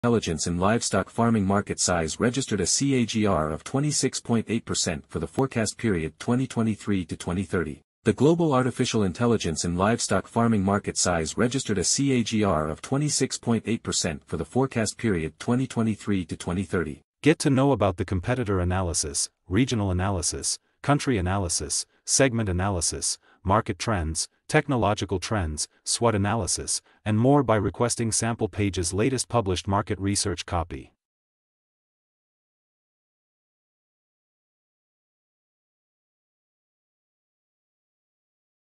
Intelligence in livestock farming market size registered a CAGR of 26.8% for the forecast period 2023 to 2030. The global artificial intelligence in livestock farming market size registered a CAGR of 26.8% for the forecast period 2023 to 2030. Get to know about the competitor analysis, regional analysis, country analysis, segment analysis, market trends, technological trends, SWOT analysis, and more by requesting Sample Page's latest published market research copy.